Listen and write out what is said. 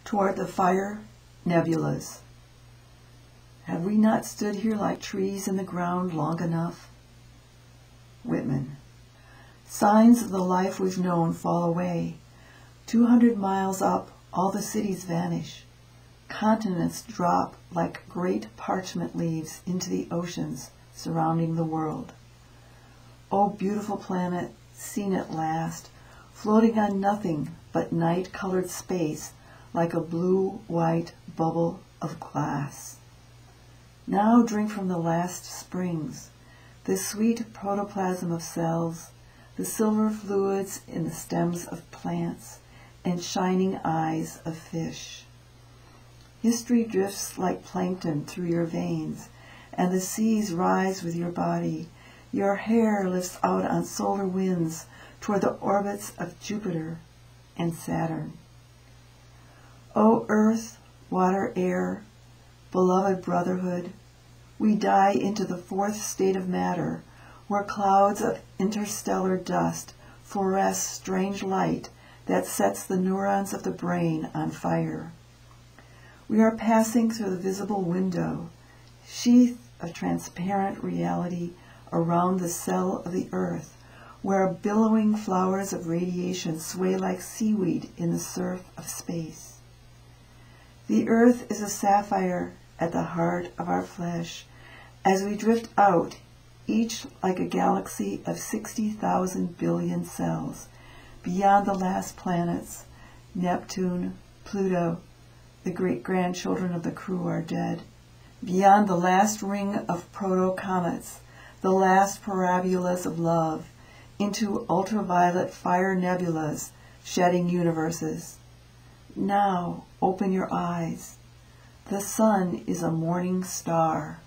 toward the fire nebulas. Have we not stood here like trees in the ground long enough? Whitman. Signs of the life we've known fall away. 200 miles up, all the cities vanish. Continents drop like great parchment leaves into the oceans surrounding the world. O beautiful planet, seen at last, floating on nothing but night-colored space like a blue-white bubble of glass. Now drink from the last springs, the sweet protoplasm of cells, the silver fluids in the stems of plants, and shining eyes of fish. History drifts like plankton through your veins, and the seas rise with your body. Your hair lifts out on solar winds toward the orbits of Jupiter and Saturn. O earth, water, air, beloved brotherhood, we die into the fourth state of matter, where clouds of interstellar dust fluoresce strange light that sets the neurons of the brain on fire. We are passing through the visible window, sheath of transparent reality around the cell of the earth, where billowing flowers of radiation sway like seaweed in the surf of space. The earth is a sapphire at the heart of our flesh, as we drift out, each like a galaxy of 60,000 billion cells, beyond the last planets, Neptune, Pluto, the great-grandchildren of the crew are dead, beyond the last ring of proto-comets, the last parabolas of love, into ultraviolet fire nebulas, shedding universes. Now open your eyes. The sun is a morning star.